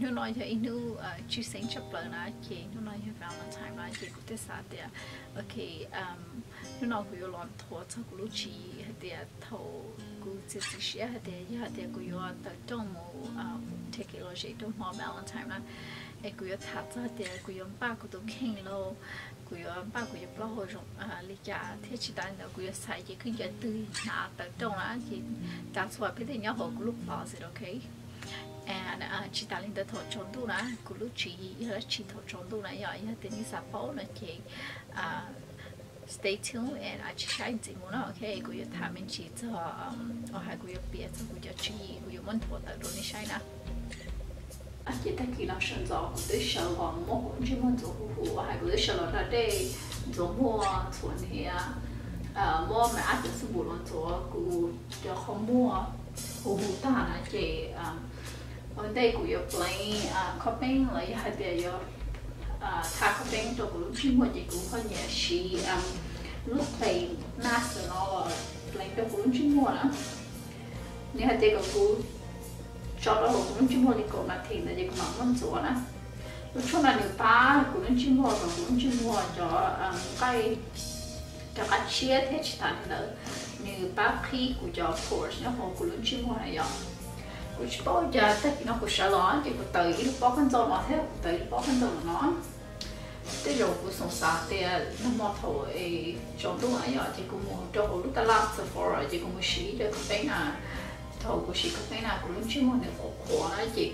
nó nói cho inu chú sinh chấp lời na chị nó nói cho Valentine na chị cũng thế sao đấy ok nó nói của làm thua cho của lúc chị thì thầu của chị chị thì của tập trung một take it logic trong hoa Valentine na của thắt ra thì của ba của tôi khen lâu của ba của bao hồi rồi lý trả thế chỉ đang là của sai chỉ khinh cái từ na tập trung na thì that's why bây giờ nhớ hồi của lúc bao giờ ok and chị ta lên tới thổ trốn tu na của lúc chị là chị thổ trốn tu na giờ thì như sao bảo là chị stay tuned and chị sai gì muốn ok của tham mình chỉ cho ở hai của biết cho của chị của muốn thổ tới rồi như sai na chị ta khi nào sinh ra của tới sau còn một cũng chỉ muốn做护还有sau了他得做么做呢么买阿就是不能做của叫红么护ta là chị ở đây của yo play coping lại hay để yo thà coping cho của lúc chuyên môn gì cũng có nhà sĩ lúc play national play cho của lúc chuyên môn á nếu hay để của cho đó của lúc chuyên môn thì cũng là thì là gì cũng mong muốn做啦lúc trước là nếu ta của lúc chuyên môn và của lúc chuyên môn cho cho các chia thế chỉ thành nữa nếu ta khi của cho course nó hồ của lúc chuyên môn này của chúng tôi giờ tất nó của sợ lo thì của tới lúc bỏ con dâu nó thế tới lúc bỏ con dâu nó tới rồi của sống sát thì nó mò thôi trong đúng ấy rồi thì cũng một trong lúc ta làm Sephora thì cũng một xí được cái nào thầu của xí cái nào của lúc chuyên môn này của thì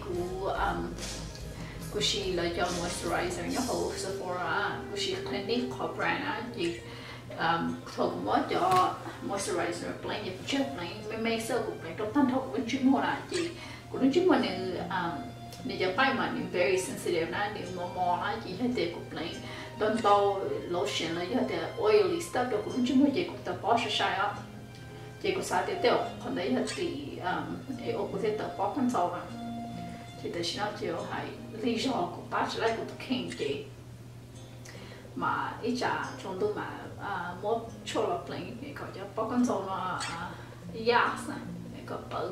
của xí là cho moisturizer nhớ hồ Sephora của xí clinic của brand thì thầu cũng có cho moisturizer blend thì trước blend mấy sơ cũng blend trong thân thầu của chuyên môn là chị của chuyên môn này nếu cho phải mà nếu very sensitive na nếu mò na chị hay để của blend don't bao lotion là hay để oily stuff được của chuyên môn chị cũng tập bỏ sai á chị cũng sao để còn đấy là thì ô có thể tập bỏ con dâu mà chị để xin chị hay lý do của bác lại của khen chị mà ít trả trong tôi mà một chỗ là plane thì có cho bao con dâu nó yes này có bự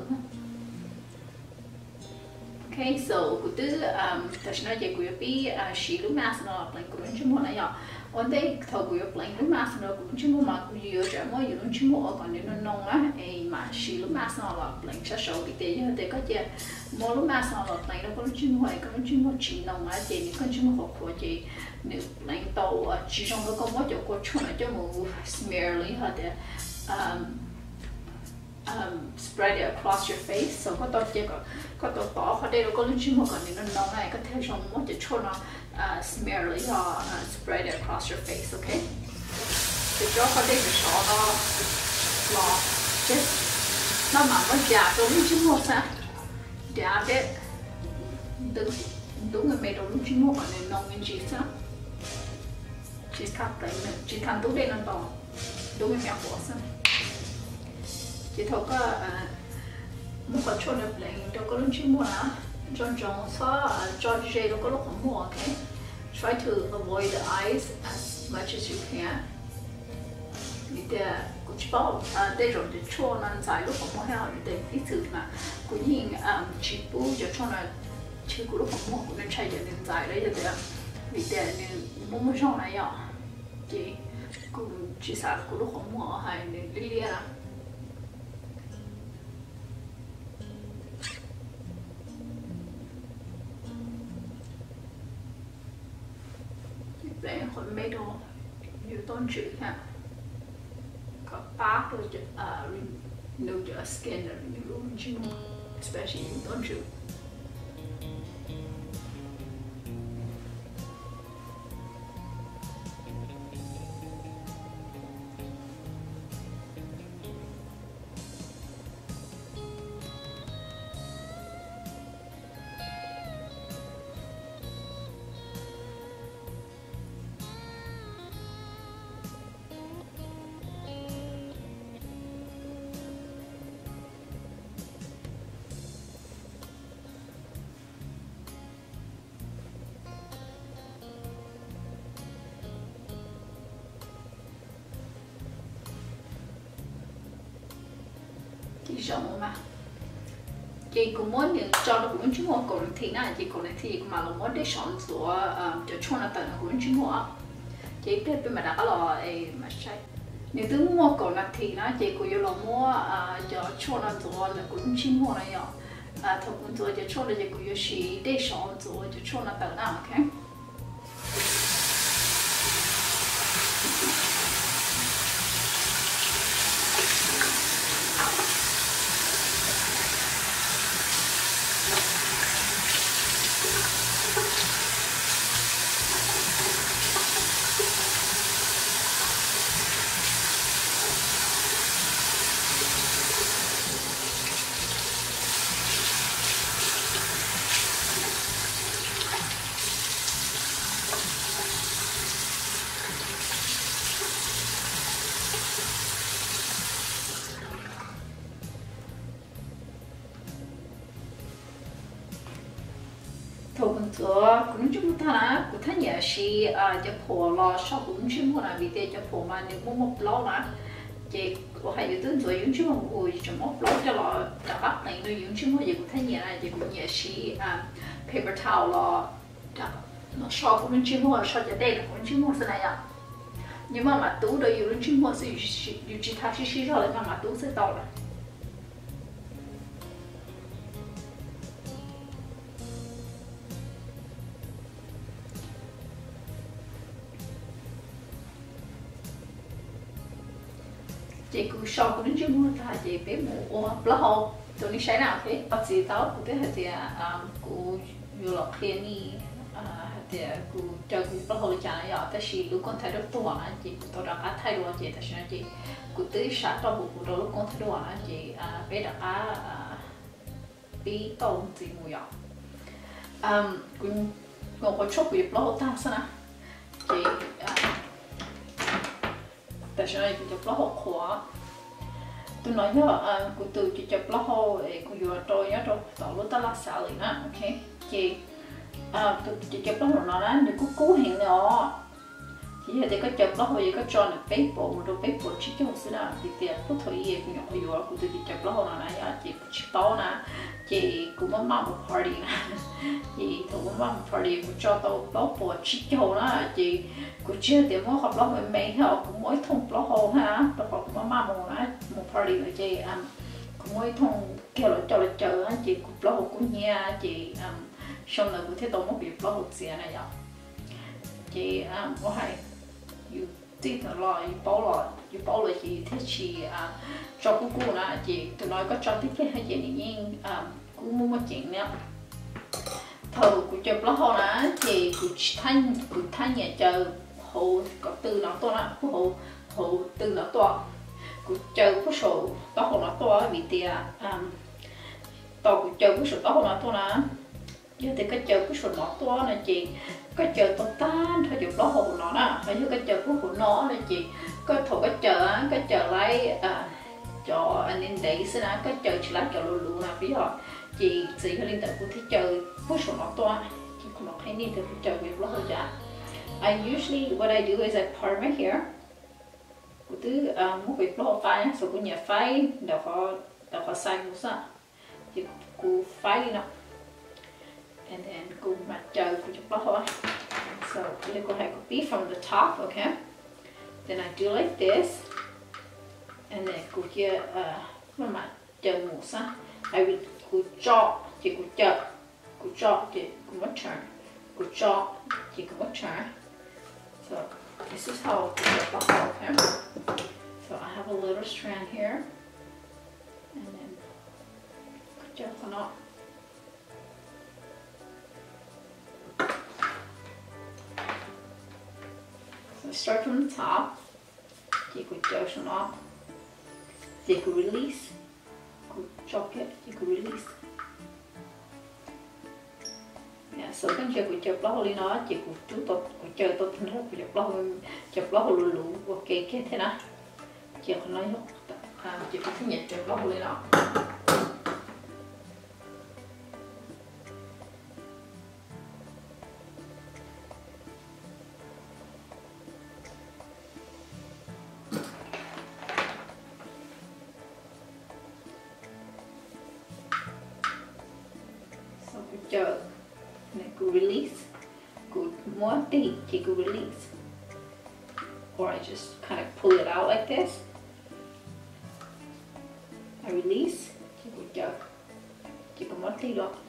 okay so của tư ta nói về của bị xí lúc mà nó plane của chúng chúng nó nhỏ on đây thầu của plane lúc mà nó cũng chúng nó mà cũng nhiều chỗ mà nhiều chúng nó còn nếu nó nông á mà xí lúc mà nó là plane sẽ sầu bị tệ như thế có chứ mỗi lúc mà nó là plane nó có chúng nó có chúng nó chỉ nông á thì có chúng nó học của chị nếu lãnh tàu chỉ trong đó có một chỗ có chỗ này cho một smear lấy hết để spread it across your face so có tao chỉ có tao bỏ ở đây nó có lúc chúng mà còn nó nóng này có thể trong một chỗ nó smear lấy họ spread it across your face okay thì cho ở đây cái sọ nó lọ chứ nó mà nó giả cho lúc chúng mà sao giả biết đúng người mẹ đâu lúc chúng mà còn nóng như gì sao chỉ cắt đấy chỉ cắt đúng đây là to đúng cái mèo của sao chỉ thâu có một cái chỗ này lấy đâu có lúc chuyên môn á trong số cho dễ đâu có lúc không mua okay try to avoid the eyes as much as you can vì thế cũng chỉ bảo để rồi để cho nó giải lúc không mua heo để ít thứ mà cũng nhìn chỉ bu cho cho nó chỉ cũng lúc không mua cũng nên chạy để nên giải đấy cho vì thế nên mua trong này ạ chị cũng chỉ sợ cũng lúc không mua hay nên đi đi à để khỏi mấy đồ nhiều tôn chữ ha có bác rồi renew your skin and renew especially nhiều tôn chữ rộng mà chị cũng muốn những cho nó cũng chúng mua còn thì na chị còn thì mà là muốn để chọn số cho cho nó tận cũng chúng mua chị biết bên mà đã có là mà sai nếu tôi mua còn thì na chị cũng yêu là mua cho nó số là cũng chúng mua này thôi cũng rồi cho nó chị cũng yêu chỉ để chọn số cho nó tận na ok 公主她那古她也是就破了小公主嘛，那为的就破嘛，你摸不牢啦。这我还有等做公主嘛，我就摸不牢就了，大家那个公主嘛，就古她也啦，就也是paper towel 了，那小公主嘛，小姐带的公主嘛是那样。你妈妈都的有人去摸是有其他去学校的妈妈都知道了。 chị cứ sau cũng chưa mua thà chị bé mua bữa hậu tụi đi sáng nào thế bác sĩ tao cũng thế thì cũng nhiều lọ kia ni thì cũng cho cũng bữa hậu chả này tại vì lúc con thấy được tuổi chị cũng tôi đã cá thay đổi chị tại sao chị cũng tới sáng trong buổi đó lúc con thay đổi chị bé đã cá bí tôm gì mùi cũng ngồi có chốt việc bữa hậu ta sao nè chị tại sao này cũng chụp lót hộp khóa tôi nói nhớ của từ chỉ chụp lót hộp của vừa tôi nhớ rồi tao lúc ta là sao liền á ok chị tôi chỉ chụp lót hộp nó đó để cố hiện nó chỉ là để có chụp lót hộp gì có cho được paper một đôi paper chỉ cho một xíu nào thì tiền có thời gì của nhỏ vừa của tôi chỉ chụp lót hộp nó này chị chỉ to nè chị cũng có mang một party nè chị tôi cũng mang một party của cho tao lót hộp chỉ cho nó chị cũng chưa tìm mua học lót mình họ cũng mỗi thùng lót hồ ha rồi họ cũng mang một party rồi chị cũng mỗi thùng kêu là chờ chị cũng lót hồ cũng nhà chị xong rồi cũng thấy tôi muốn việc lót hồ gì này vậy chị có hay you tí thật lo you bảo là chị thế chị cho cô nè chị tôi nói có cho tí cái hay chị nhưng cũng muốn một chuyện nữa thầu của chụp lót hồ nè chị cũng thanh nhà chờ hồ có từ nó to là hồ từ nó to của chờ của số to hồ nó to vì tiền to của chờ của số to hồ nó to là giờ thì cái chờ của số nó to là chị cái chờ to tan thôi chụp đó hồ nó nè và như cái chờ của hồ nó là chị cái thầu cái chờ lấy cho anh em đấy xin á cái chờ chỉ là chờ lù là ví dụ chị chỉ có liên tục của cái chờ của số nó to chị không hay nên thì chờ việc đó hồ chả I usually what I do is I part my hair. Cứ từ một cái lỗ phai nhá, rồi cứ nhẹ phai, đâu có sai một sao, thì cứ phai đi nào, and then cứ mặt trời cứ chụp lỗ thôi. So you go ahead copy from the top, okay? Then I do like this, and then cứ kia mặt trời một sao, I will cứ chọ, chỉ cứ chọ chỉ cứ mất turn, cứ chọ chỉ cứ mất turn. So this is how I get the whole, okay? So I have a little strand here, and then just on up. So start from the top. You could just on up. You could release. Could chop it. You could release. So kan chơi của chụp lót lên nó chỉ của chú tôi của chơi tôi thân rất của chụp lót lù lù ok cái thế nào chỉ còn nói chỉ có thứ nhật chụp lót lên nó chờ này cứ release cứ more tí chỉ cứ release or I just kind of pull it out like this. I release chỉ cứ chờ chỉ có more tí đó.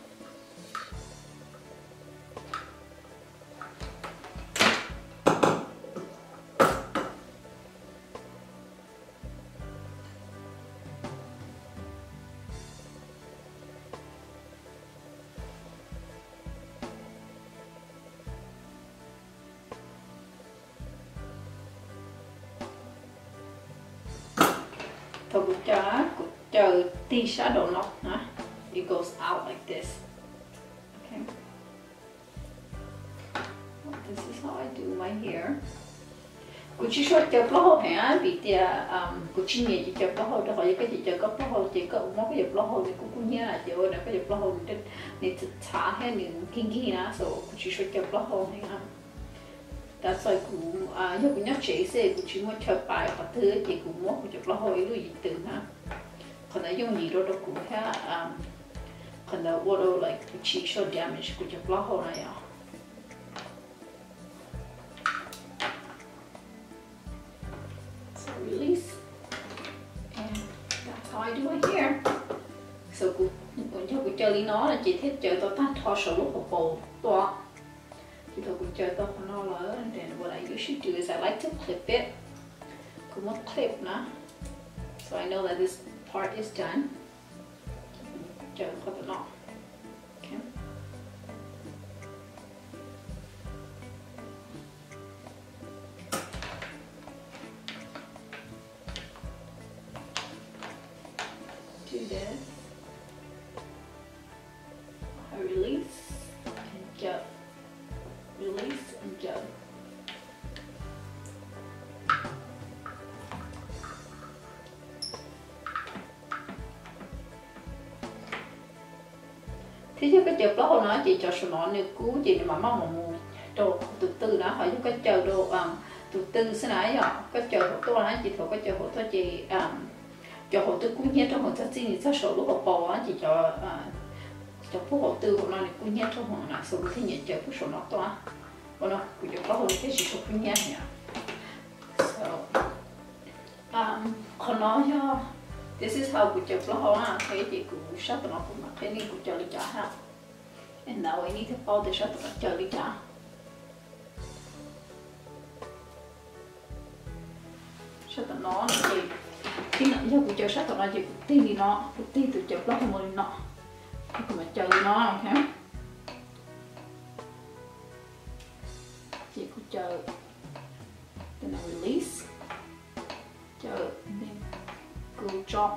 So chờ tí shadow nó hả? It goes out like this. Okay. Well, this is how I do my hair. Cô chỉ说chờ bao lâu hả? Vì thì cô chỉ nhớ chỉ chờ bao lâu đó, hỏi cái gì chờ có bao lâu chỉ có một cái bao lâu thì cô nhớ là chờ là cái bao lâu nên trả hay nên kinh kinh na, so cô chỉ说chờ bao lâu hả? That's why cô giờ cô nhớ chế sẽ cô chỉ muốn chờ bài và thứ thì cô muốn cô chờ bao lâu ấy luôn từ ha. Còn là dùng gì đó cô ha, còn là water like cô chỉ show damage cô chờ bao lâu này à? So release, and that's how I do it here. So cô chờ đi nó là chỉ thích chờ tôi tắt thò số lúc của bộ to. Thì tôi cũng chờ tôi không nó lỡ. And then what I usually do is I like to clip it. Cô muốn clip nữa. So I know that this part is done. Chờ có tôi nó. Okay. Do this. I release and jump. Release and jump. Thế chứ cái chợ đó nó chỉ cho số nó nếu cứu chị mà mong một đồ từ từ đó hỏi cái chợ đồ từ từ thế này rồi cái chợ của tôi là chỉ thuộc cái chợ của tôi chỉ cho hộ tư cũng nhớ trong hộ tư gì cho số lúc của bò á chỉ cho phú hộ tư của nó này cũng nhớ trong hộ nào số lúc thì nhận chợ phú số nó to còn nó cũng cho có hộ cái chỉ số cũng nhớ nhỉ. So còn nó cho this is how we chụp nó ha, thế thì cũng sắp nó cũng mặc cái này cũng cho đi trả ha. And now I need to fold the shot nó cho đi trả. Shot nó thì tí nữa giờ cũng cho shot nó chỉ tí đi nó, tí từ chụp nó không muốn nó, cũng mà chờ nó, ok? Chỉ cũng chờ, then I release, chờ nên go drop.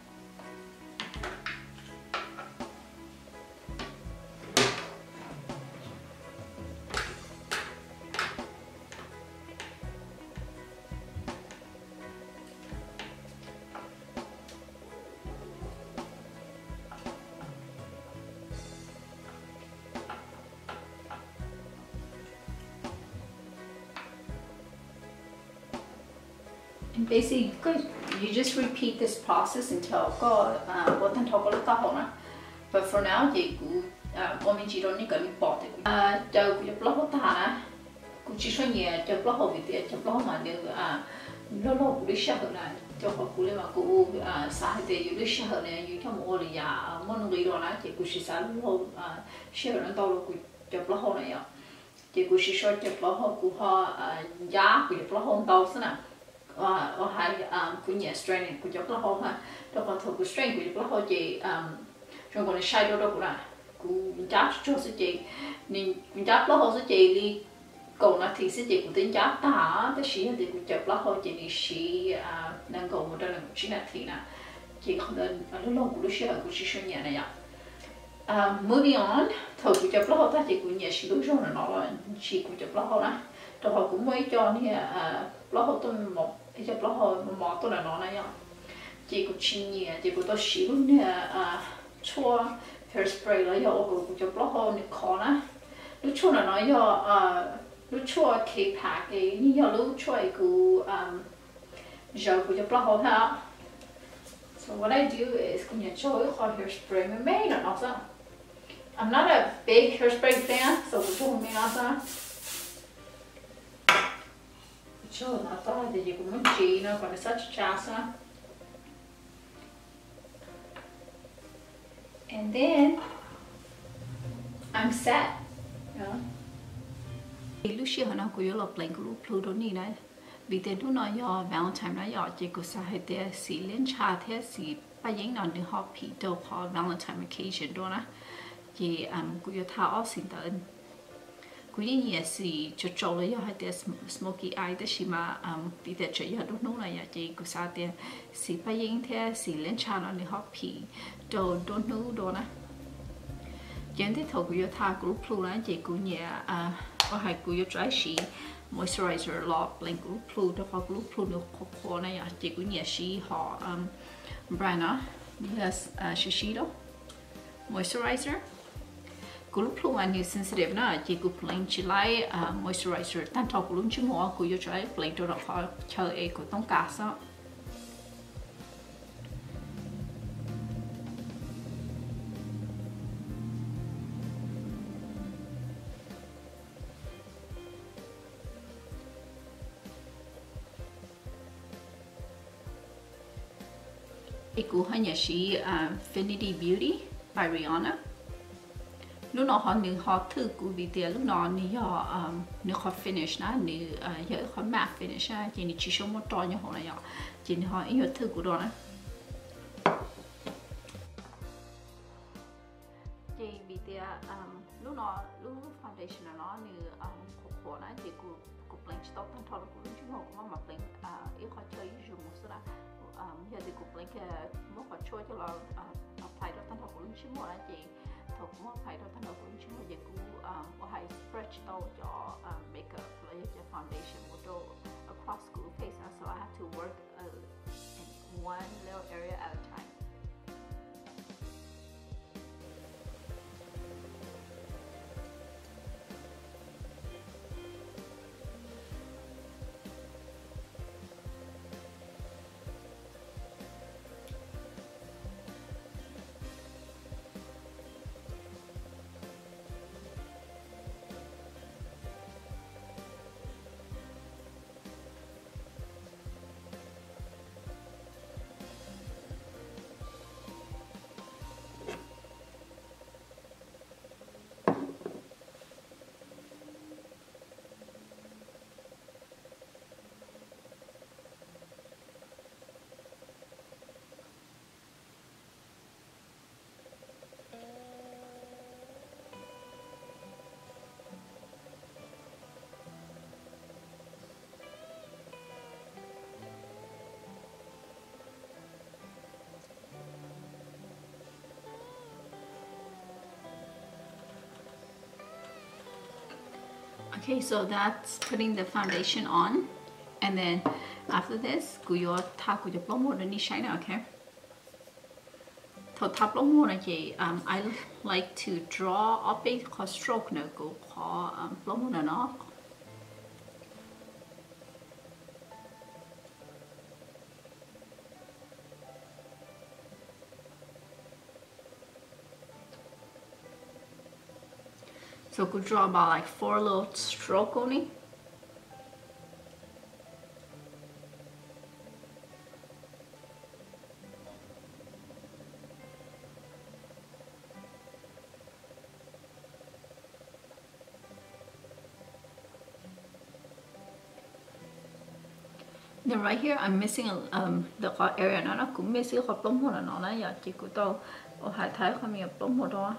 And basically, you just repeat this process until có một thành thục có lúc cao hơn. But for now, chị cũng mình chỉ nói những cái mình bỏ thì chờ cũng chụp lót ta cũng chỉ số nhẹ chụp lót vì thế chụp lót mà nếu lâu lâu cũng đi xa hơn này cho họ cũng lên mà cũng xa thìอยู่đi xa hơn nàyอยู่trong một cái nhà món người đó này chị cũng chỉ xa lâu xa hơn tao luôn cũng chụp lót này ạ. Chị cũng chỉ số chụp lót cũng họ giá cũng chụp lót tao thế nào. Or hai cũng nhẹ strain của chụp lót ha, đó còn thuộc của strain của chụp lót chị trong còn sai đó cũng là cũng chắp cho sự chị nên cũng chắp lót sẽ chị đi còn là thì sẽ chị cũng tính chắp ta cái gì thì cũng chụp lót chị đi xí đang còn một lần chỉ là thì nè chị không nên lúc lâu cũng lúc xưa cũng chỉ số nhẹ này ạ. Moving on, thôi cũng chụp lót ta chị cũng nhẹ xí lúc rồi nó chị cũng chụp lót nè, rồi họ cũng mới cho nè lót tôi một cái chụp lót một tôi là nó này ạ. Chị cũng chỉ nhẹ chị cũng tôi xí lúc nè chua hairspray là do cũng chụp lót này khó nè, lúc chua là nó do lúc chua thì pack cái như do lúc chua cũng giờ cũng chụp lót ha. So what I do is cũng nhẹ chua khỏi hairspray mà mấy là nó sao I'm not a big hairspray fan, so we're going to nasa. So I thought that you could Gina, but it's such a chasa. And then I'm set. Yeah. Lucia hana ko yo lop blank lu Pluto ni na. Vì thế nó nói do Valentine nói do chỉ có sao hết thế xí lên cha thế xí ba những nó được họ bị đâu họ Valentine occasion đó na. Thì cũng có thao ở sinh tận. Cũng như vậy xí cho cho lấy hết thế smoky eye thế xí mà vì thế chỉ có đúng là chỉ có sao thế xí ba những thế xí lên cha nó được họ bị đâu don't know đó na. Chẳng thế thôi cũng có thao cũng plus là chỉ cũng như ở hai cũng có try xí moisturizer lot blank blue the blue blue no corner ya chỉ cũng nhẹ xí họ brand yes Shiseido moisturizer blue blue anh is sensitive na chỉ cũng plain chỉ lại moisturizer tan thọ cũng chỉ mua cũng có try plain đó họ chơi cũng tông cả sao Iku hanya si Infinity Beauty by Rihanna. Lúc nào họ nữ họ thử của vì thế lúc nào nữ họ finish na nữ giờ họ matte finish na chỉ nữ chỉ số một trò như họ này ạ chỉ họ ý họ thử của đó na. Chỉ vì thế lúc nào lúc foundation nó nữ họ na chỉ của blend stop tan thọ của chúng họ mà blend ý họ chơi dùng một số là giờ thì cục lấy cái mốc vào trôi cho nó apply đó thanh thảo của linh chim là chị thầu cũng apply đó thanh thảo của linh chim là chị cũng có hay stretch đâu cho makeup lấy cho foundation một đồ across school face so I have to work in one little area at a time. Okay, so that's putting the foundation on, and then after this, kuyo ta kuyo plomo ni shine, okay? To tap plomo na je, I like to draw up a stroke na go plomo na no. So could draw about like 4 little stroke only. Then right here I'm missing the area nó cũng missing cái plum hồ nó là giờ chỉ có tao ở hai thái khôngมีplum hồ đó.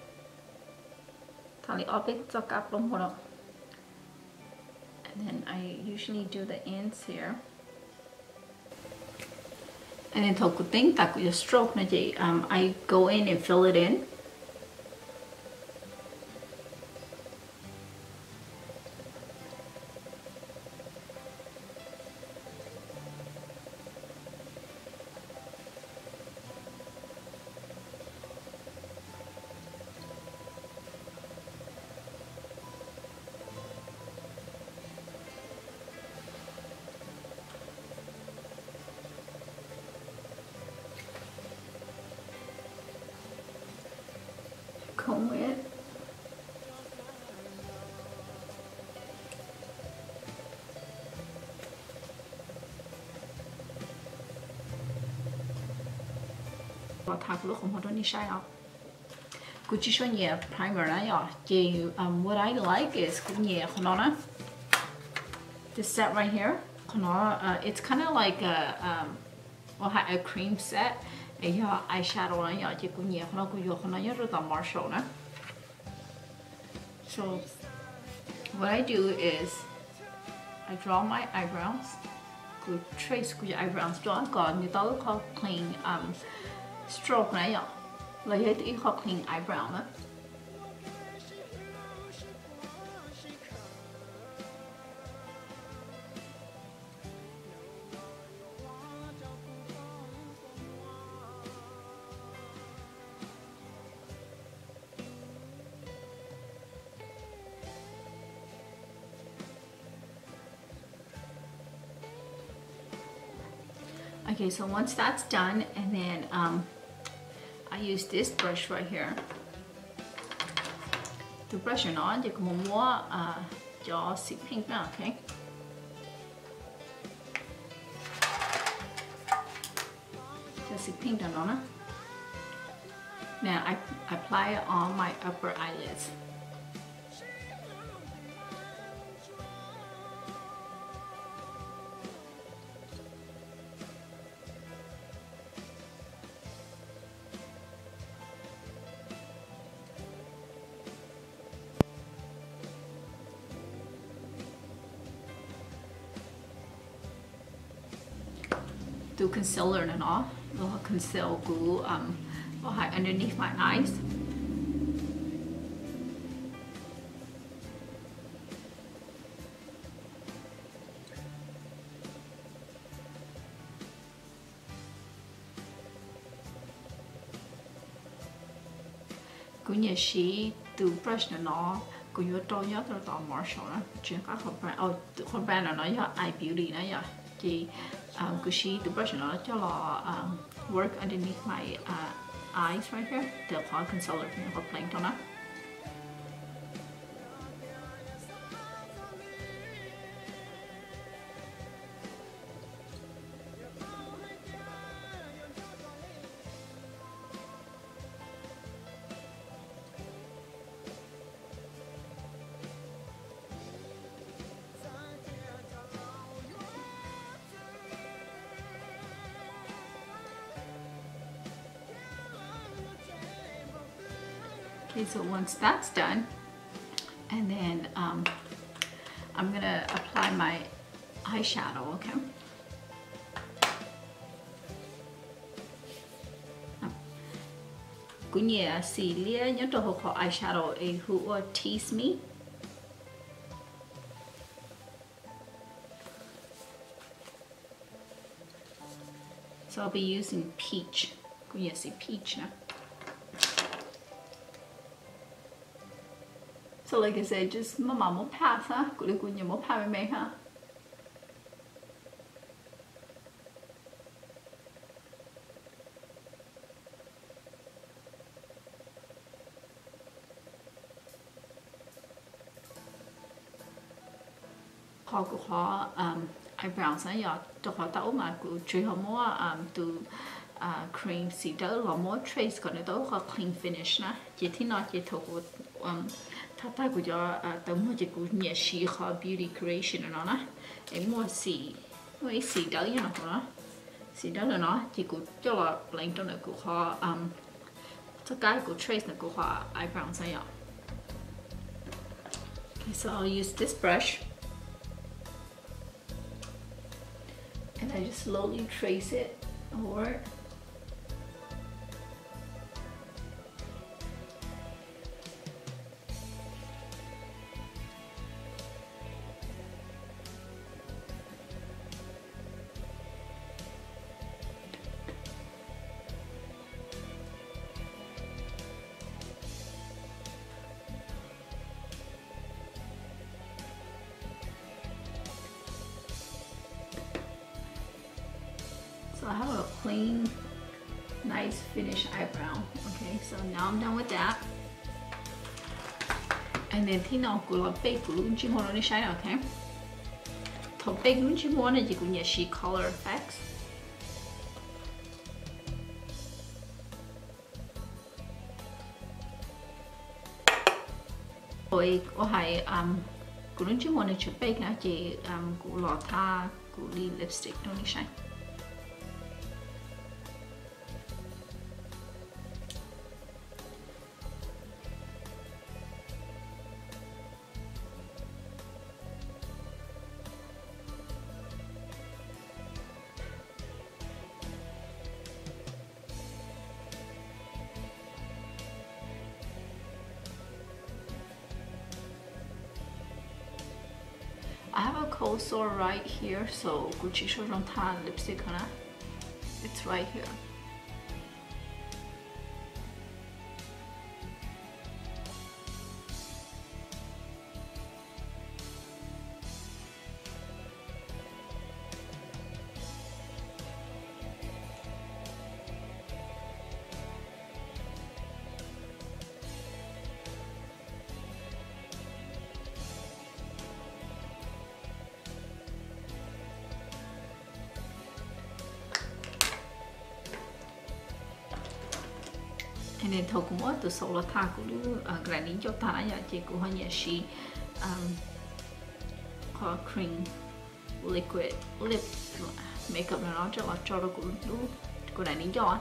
And then I usually do the ends here. And then to think that with stroke I go in and fill it in. comb it. What primer what I like is this set right here. It's kind of like a cream set. Eyeshadow so what I do is I draw my eyebrows, trace your eyebrows, draw clean stroke này ạ, lấy hết ít hoặc clean eyebrow nữa. Okay, so once that's done, and then I use this brush right here. The brush nó thì cũng mua cho xịt pink nữa, okay? Cho xịt pink đó nữa. Now I apply it on my upper eyelids. Do concealer and all, will conceal glue underneath my eyes. Cũng như she do brush nó cũng như tôi nhớ tôi tỏ Marshall đó, chuyện các con brand nó nói cho eye beauty đó giờ. Thì she the brush nó cho là work underneath my eyes right here. They'll apply concealer for playing on it. Okay, so once that's done, and then I'm gonna apply my eyeshadow, okay? Cũng như xì lia nhớ đồ học eyeshadow ấy who tease me. So I'll be using peach. Cũng như xì peach now. So like I said, just mama mo pass ha, kuli kunya mo pa me ha. Họ của họ eyebrows này giờ tôi họ tao mà của chơi họ mua từ cream xịt đỡ họ mua trace còn nó họ clean finish nè, chỉ thì nó chỉ thuộc thà ta của cho tao mua chỉ của nhà sĩ họ beauty creation nó nè, em mua xịt đỡ như nào đó, xịt đỡ là nó chỉ của cho là lên trong này của họ tất cả của trace là của họ eyebrows này giờ. Okay, so I'll use this brush. And I just slowly trace it over. So I have a clean, nice finished eyebrow. Okay, so now I'm done with that. And then thì nó cũng là bake của luôn chỉ muốn nó đi shine, okay? Thầu bake luôn chỉ muốn là gì cũng nhớ she color effects. Rồi có hay cũng luôn chỉ muốn là chụp bake nữa chỉ cũng lọt tha cũng đi lipstick nó đi shine. I have a cold sore right here, so Gucci shows on tan lipstick, huh? It's right here. And then thầu cũng từ sổ là tha của lưu cái này cho ta là chỉ của họ nhà she cream liquid lip makeup nó cho nó cũng lưu của này cho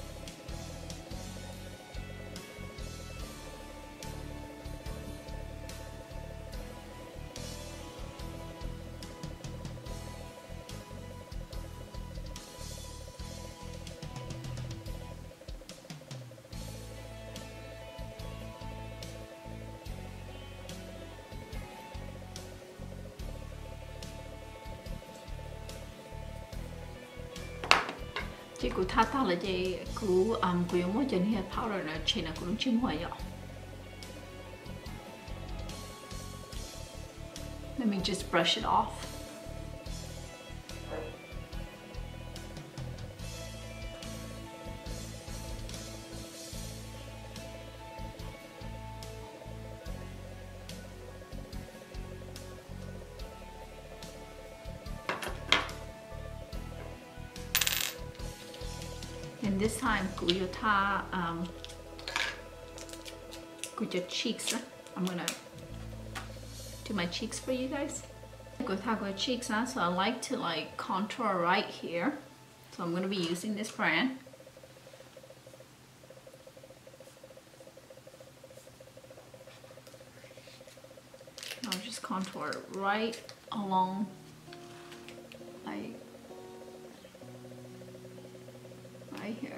chị cũng tha ta là chị cũng dùng mỗi chân hair powder này chị là cũng chim hoài vậy. Let me just brush it off. And this time, with your cheeks, I'm gonna do my cheeks for you guys. With your cheeks, so I like to contour right here. So I'm gonna be using this brand. I'll just contour right along, like right here.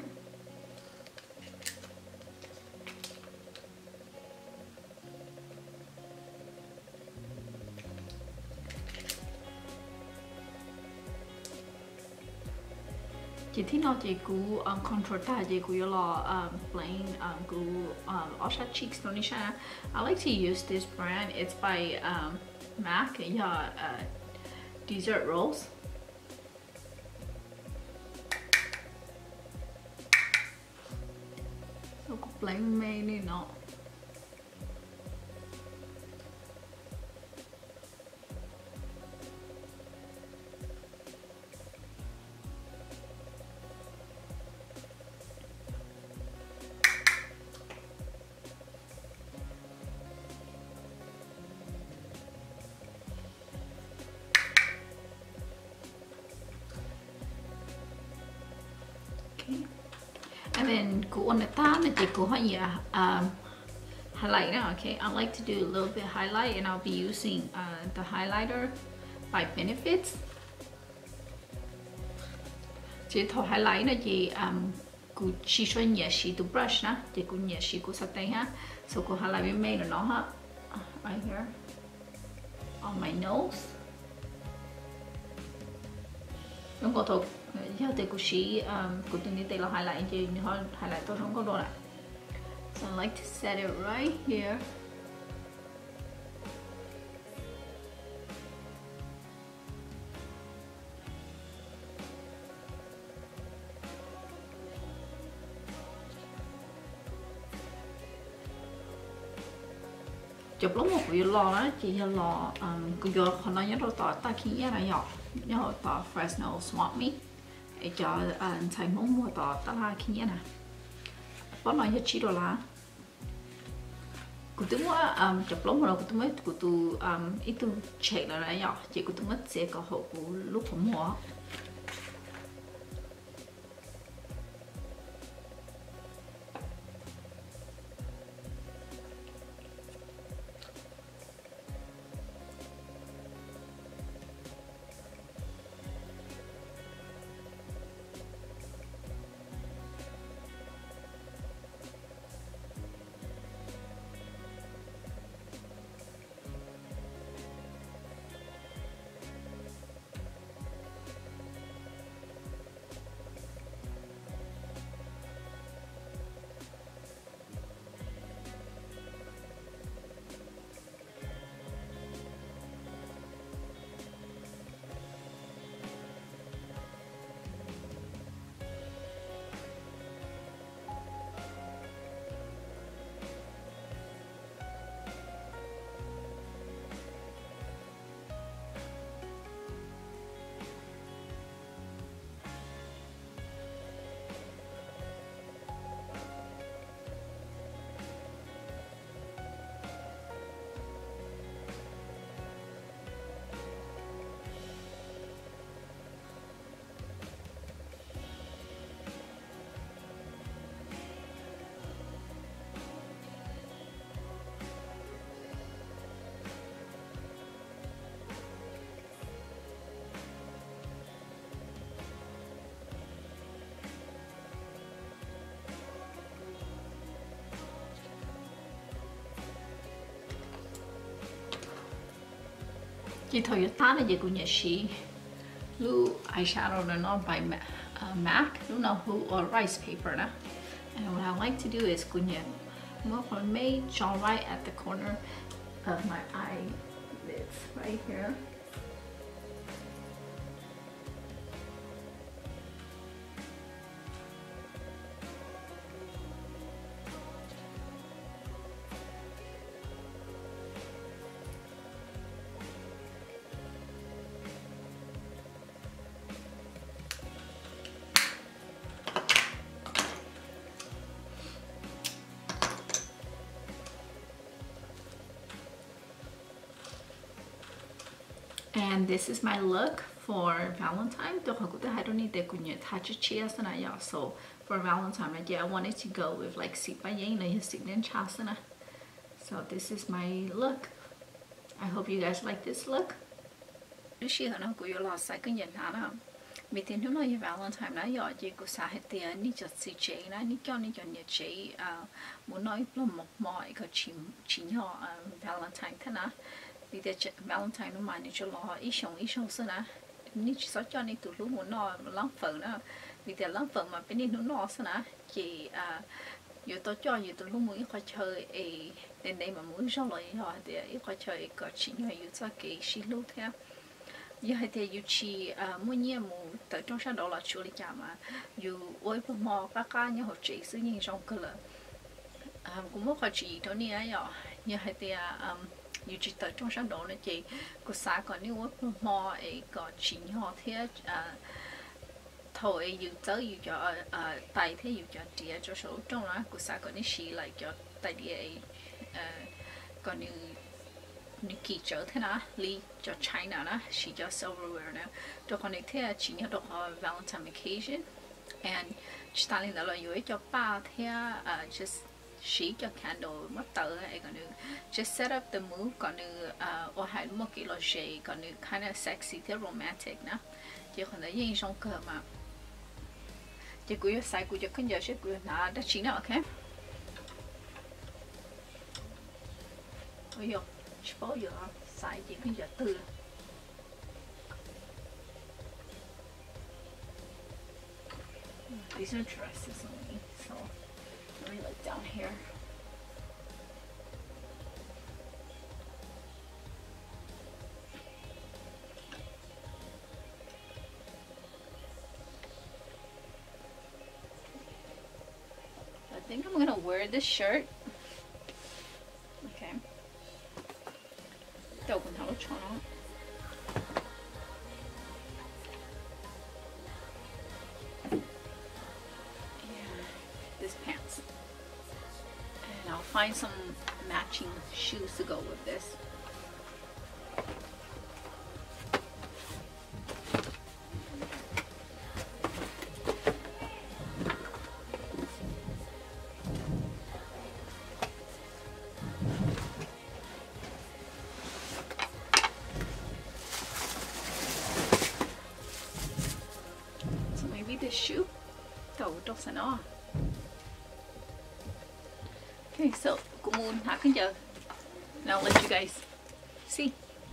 Chị thích nó chị cú contour ta chị cú lo plain cú offset cheeks no nisha. I like to use this brand. It's by MAC. Yeah, Dessert Rose. So cú plain mê này nó. And then go on the top and take go highlight now. Okay, I like to do a little bit highlight, and I'll be using the highlighter by Benefits. Chị thổi highlight là chị cú chỉ cho nhẹ xí từ brush na, chị cú nhẹ xí cú sát tay ha. So cú highlight bên mê nó ha, right here on my nose. Đúng có thuộc. Giờ thì cô sĩ của tôi nghĩ là highlight chứ highlight tôi không có đồ này. So I like to set it right here. chụp lúc một cái lò đó chỉ là lò cái giờ họ nói nhớ đâu tỏ ta khi nhớ tỏ Fresno Swap Me để cho thầy muốn mua tỏ ta là khi nè bắt nói cho chị đồ là cụ tôi mua chụp lúc mà cụ tôi mới cụ tôi ít tôi chạy là đấy nhở chị cụ tôi mất sẽ có hậu của lúcผมmua chị thôi ta là gì cũng nhớ xí lu eyeshadow nó by MAC lu nào who or rice paper nè and what I like to do is cũng nhớ more for me draw right at the corner of my eyelids right here. And this is my look for Valentine. I don't need the so for Valentine, yeah, I wanted to go with like so this is my look. I hope you guys like this look. Vì tiền nó nói Valentine nó giờ chị cũng xài hết tiền ní cho chị chế nó ní cho nhà chế muốn nói là một mọi cái chỉ nhỏ Valentine thế nào vì thế Valentine nó mà ní cho lo ít sống xưa nè ní chỉ sợ cho ní tụi lúc muốn nói lắm phần nữa vì thế lắm phần mà bên ní nó nói xưa nè chị giờ tôi cho giờ tụi lúc muốn ít khoa chơi đến đây mà muốn cho lại họ thì ít khoa chơi có chỉ nhỏ yêu cho cái xí lúc thế giờ thì yêu chi mỗi nhà một tới trong sáng đó là chú lý chả mà yêu ôi bố mò các cá nhà họ chỉ sử dụng trong cái là cũng mất khó chỉ thôi nè giờ giờ thì yêu chi tới trong sáng đó là chị có sáng còn nếu ôi bố mò ấy có chỉ họ thế thôi yêu tới yêu cho tay thế yêu cho địa cho số trong đó có sáng còn nếu xí lại cho tay địa còn nếu Nikki cho thế nào, Lee cho China nè, she cho silverware nè, cho con này thế chỉ nhớ được Valentine occasion, and chỉ ta lên đó là yêu cho ba thế just she cho candle mất tờ ấy còn nữa, just set up the mood còn nữa, or hai một cái lo shade còn nữa kind of sexy thế romantic nè, chỉ còn là yên trong cơ mà, chỉ cứ yêu sai cứ cho con giờ sẽ cứ nã đã chỉ nào ok, ôi yo bao giờ xài chỉ cái giờ từ these are dresses only, so let me look down here. I think I'm gonna wear this shirt. Okay. đầu còn tháo cho nó. This pants, and I'll find some matching shoes to go with this. So maybe this shoe, doesn't know. Okay, so come on, how can you? Now I'll let you guys see.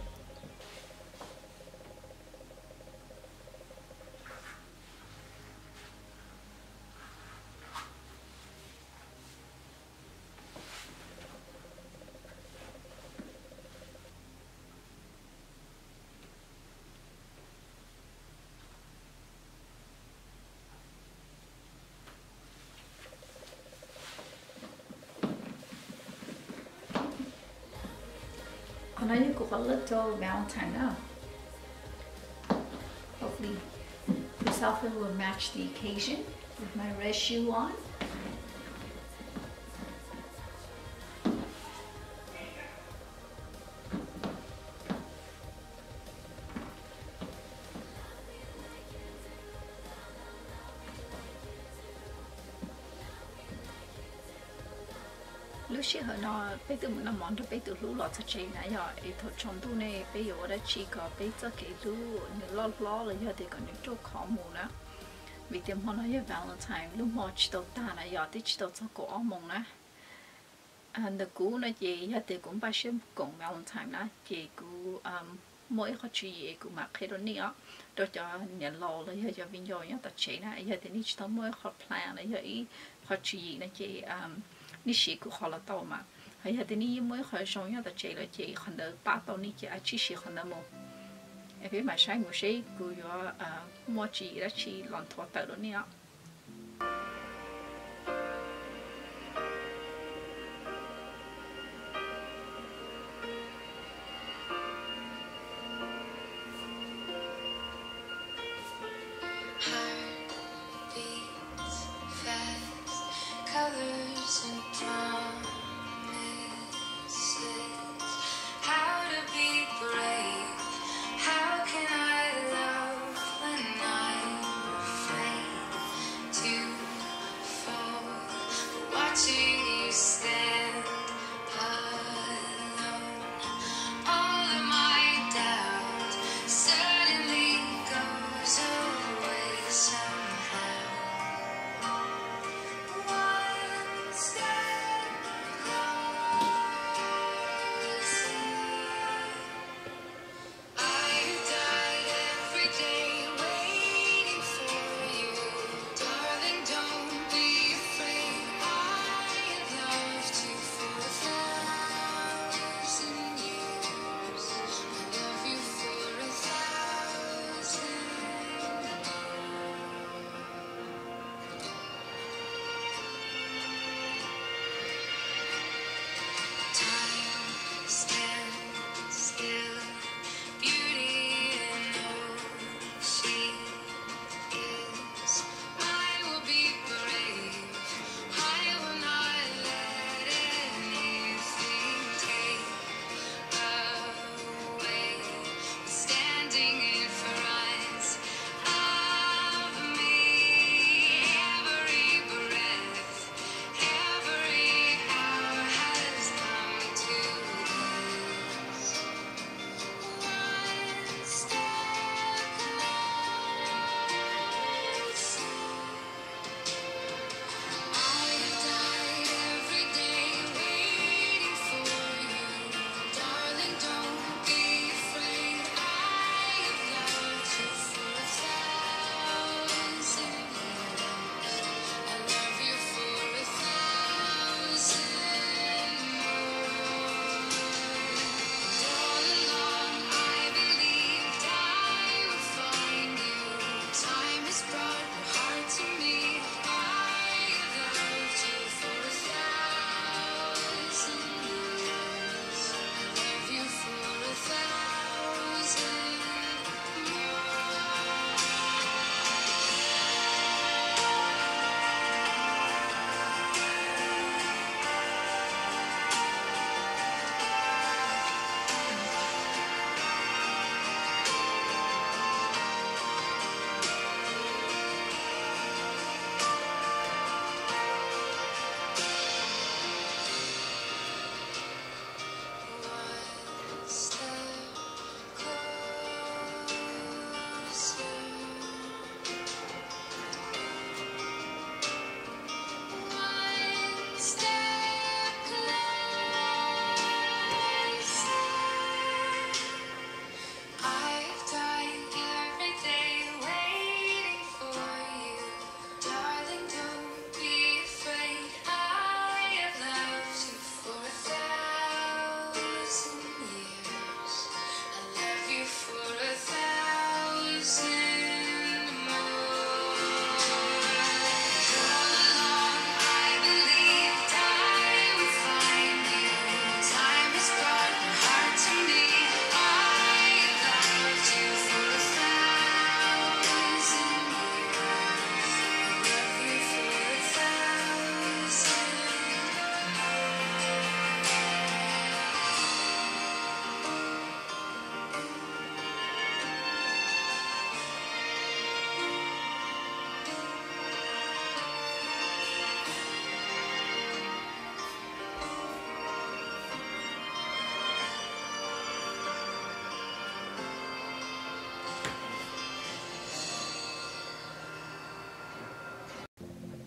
And I need to go a little Valentine now. Hopefully this outfit will match the occasion with my red shoe on. Lúc xưa nó bây giờ mình món được bây giờ lú lọt cho chị này rồi, thôi trong tu này bây giờ đã chỉ có bây giờ cái lú như lo là giờ thì còn những chỗ khó mù nữa, vì tiệm họ nói về Valentine lúc mà chỉ đầu ta này giờ thì chỉ đầu cho cổ mông nữa, được cũ nó gì giờ thì cũng bao nhiêu cùng Valentine đó, chị cũng mỗi họ chỉ gì cũng mặc cái đó nữa, rồi cho nhận lo là giờ cho viên rồi nhá, tập chị này giờ thì chỉ tao mỗi họ plan này giờ ý họ chỉ gì này chị ní sĩ của họ là tàu mà, hay là ní mới khởi sống nhá, tại chị là chị còn đỡ ba tàu ní chị chỉ sĩ còn đỡ một, em biết mà sai một sĩ của mua chị đã chị làm thua tàu đó nè. Colors and promises, how to be brave, how can I love when I'm afraid?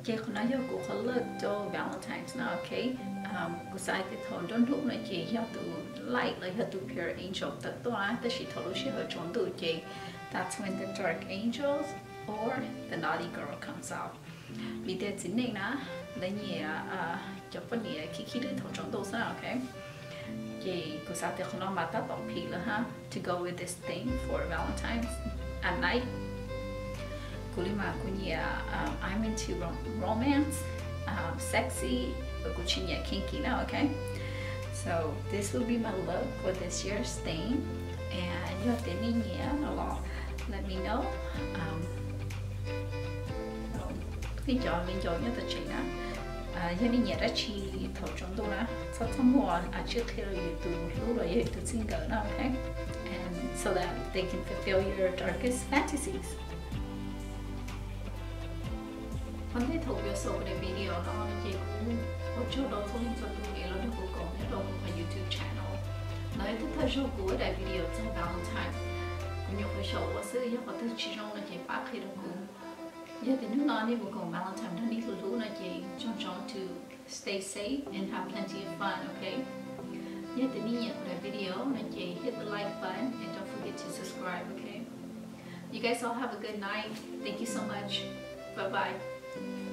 chị không nói cho cô khó lực cho Valentine's nào, okay? Cô sai thì thôi don't lúc này chị hiểu từ light là hiểu từ pure angel tất toa tất chị thôi lúc chị ở trong từ chị that's when the dark angels or the naughty girl comes out vì thế chính này nè lấy nhẹ cho phần nhẹ khi đi thôi trong từ sao, okay? Chị cô sai thì không nói mà ta tỏ phí là ha to go with this thing for Valentine's at night. I'm into romance, sexy, kinky now, okay? So this will be my look for this year's thing, and you have to let me know. Mình chọn như tôi chỉ nè, giờ đi nhớ ra chi thầu trong tôi nè, sau tháng mùa trước khi rồi từ lúc rồi từ single now, okay? And so that they can fulfill your darkest fantasies. Hôm nay thuộc video số của video nó chỉ cũng có chút đầu thông tin cho tôi nghe là nó cũng có những đầu của YouTube channel. Nói tới thời số của đại video trong Valentine cũng như cái show của sự yêu của tôi chỉ trong là chỉ bắt khi được cũng. Giờ thì nước nói đi một cùng Valentine nó đi lulu là chỉ trong to stay safe and have plenty of fun, okay? Giờ thì đi nhận của đại video là chỉ hit the like button and don't forget to subscribe, okay? You guys all have a good night. Thank you so much. Bye bye.